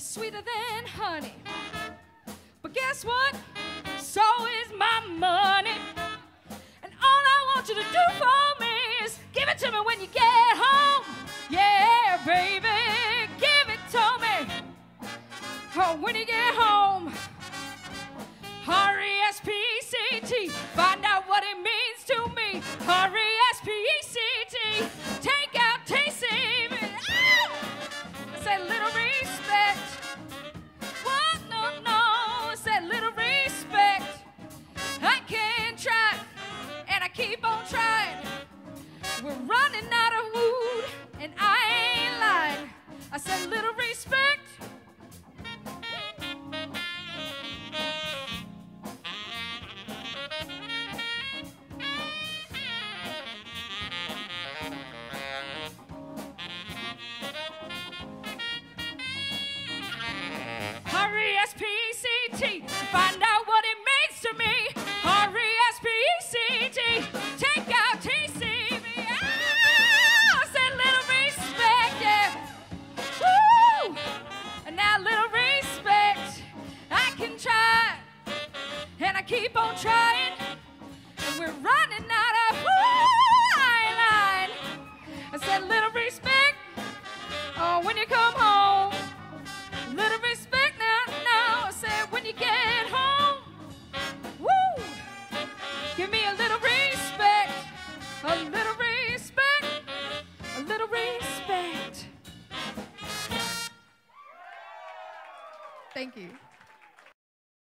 sweeter than honey. But guess what? So is my money. And all I want you to do for me is give it to me when you get home. Yeah, baby, give it to me. Oh, when you get home. R-E-S-P-E-C-T, find out what it means to me. R-E-S-P-E-C-T, take out T-C-M. I said little respect. What? No, no, I said little respect. I can try, and I keep on trying. We're running out of wood, and I ain't lying. I said little respect. R-E-S-P-E-C-T, find out what it means to me. R-E-S-P-E-C-T, take out T-C-M. I said little respect, yeah. Woo! And now little respect. I can try, and I keep on trying. And we're running out of line. I said little respect. Oh, when you come home. Little respect now, I said when you get home. Woo! Give me a little respect, a little respect, a little respect. Thank you.